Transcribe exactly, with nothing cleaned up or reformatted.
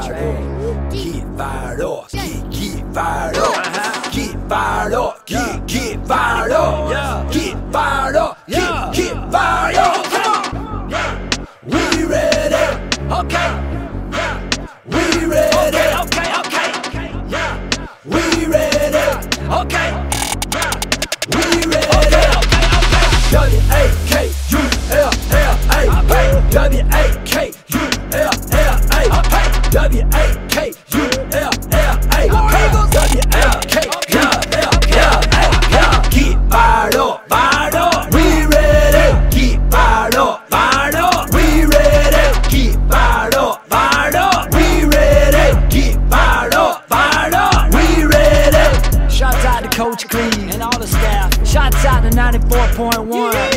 fired up, get fired up, get get fired up, get fired up, get get fired up, get fired up, get get fired up. Come on, we ready? Okay, we ready? Okay, okay, we ready? Okay, we ready? W A K U L L A, W A K U L L A, W A K U L L A, W A K U L L A. Get fired up, fired up, we ready. Get fired up, fired up, we ready. Get fired up, fired up, we ready. Get fired up, fired up, we ready. Shouts out to Coach Cleve and all the staff. Shouts out to ninety-four point one.